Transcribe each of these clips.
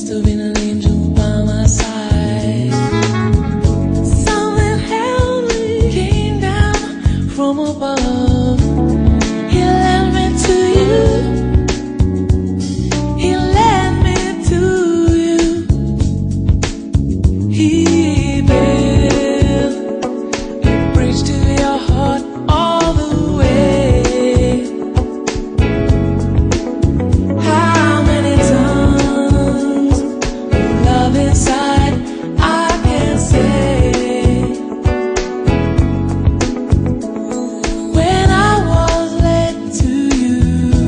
have been an angel by my side. Something heavenly came down from above. He led me to you. He led me to you. He built a bridge to your heart all the way. How many tons of love inside I can say. When I was led to you,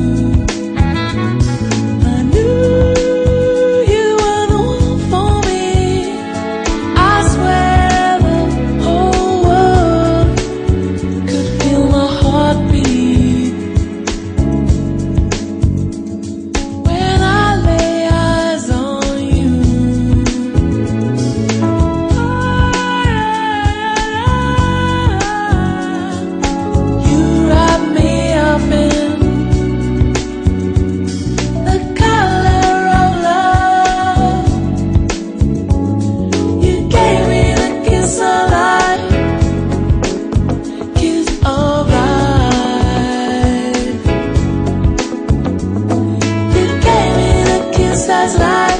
I knew you were the one for me. I swear the whole world could feel my heartbeat when I lay eyes on you. You wrap me up in the color of love. You gave me the kiss of life, kiss of life. You gave me the kiss that's life.